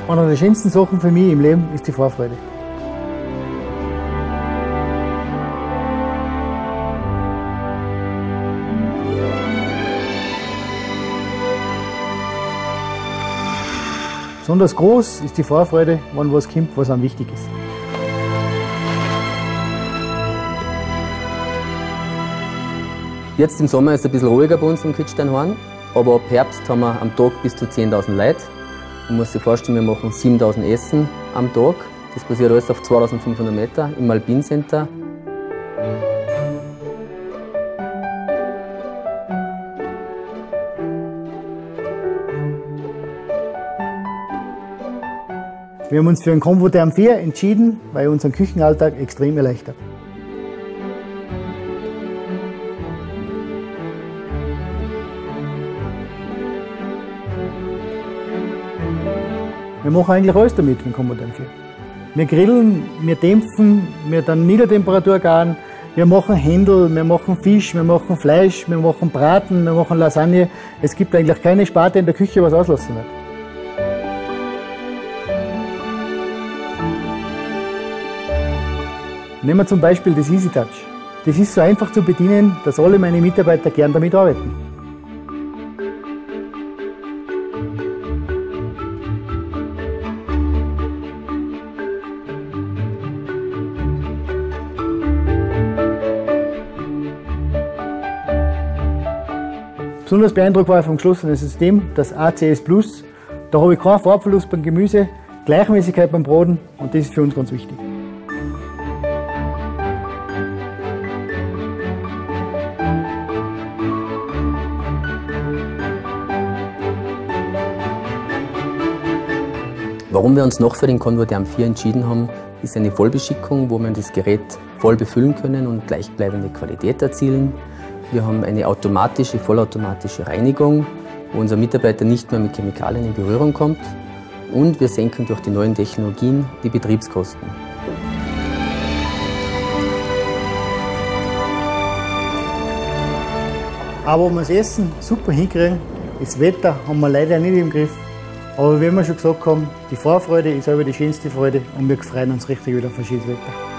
Eine der schönsten Sachen für mich im Leben ist die Vorfreude. Besonders groß ist die Vorfreude, wenn was kommt, was einem wichtig ist. Jetzt im Sommer ist es ein bisschen ruhiger bei uns im Kitzsteinhorn, aber ab Herbst haben wir am Tag bis zu 10.000 Leute. Man muss sich vorstellen, wir machen 7.000 Essen am Tag. Das passiert alles auf 2.500 Meter im Alpine Center. Wir haben uns für einen Comfotherm 4 entschieden, weil unseren Küchenalltag extrem erleichtert. Wir machen eigentlich alles damit mit dem Comfotherm 4. Wir grillen, wir dämpfen, wir dann Niedertemperatur garen, wir machen Händel, wir machen Fisch, wir machen Fleisch, wir machen Braten, wir machen Lasagne. Es gibt eigentlich keine Sparte in der Küche, was auslassen wird. Nehmen wir zum Beispiel das EasyTouch. Das ist so einfach zu bedienen, dass alle meine Mitarbeiter gern damit arbeiten. Besonders beeindruckt war ich vom geschlossenen System, das ACS Plus. Da habe ich keinen Farbverlust beim Gemüse, Gleichmäßigkeit beim Braten und das ist für uns ganz wichtig. Warum wir uns noch für den Comfotherm 4 entschieden haben, ist eine Vollbeschickung, wo wir das Gerät voll befüllen können und gleichbleibende Qualität erzielen. Wir haben eine automatische, vollautomatische Reinigung, wo unser Mitarbeiter nicht mehr mit Chemikalien in Berührung kommt. Und wir senken durch die neuen Technologien die Betriebskosten. Aber um das Essen super hinkriegen, das Wetter haben wir leider nicht im Griff. Aber wie wir schon gesagt haben, die Vorfreude ist aber die schönste Freude und wir freuen uns richtig wieder auf ein schönes Wetter.